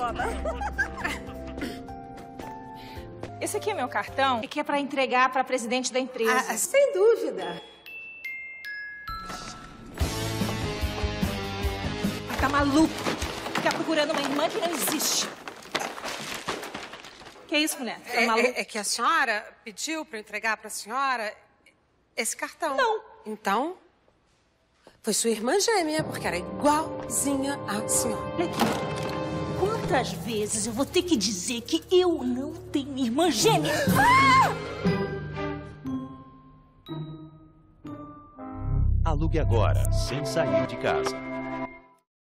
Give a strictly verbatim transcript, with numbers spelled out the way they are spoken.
dona. Esse aqui é meu cartão, que é pra entregar pra presidente da empresa. Ah, sem dúvida. Tá maluco? Ficar procurando uma irmã que não existe. Que isso, mulher? Tá É, maluco? é, é que a senhora pediu pra eu entregar pra senhora esse cartão. Não. Então, foi sua irmã gêmea, porque era igualzinha à senhora. Olha aqui. Quantas vezes eu vou ter que dizer que eu não tenho irmã gêmea? Ah! Alugue agora, sem sair de casa.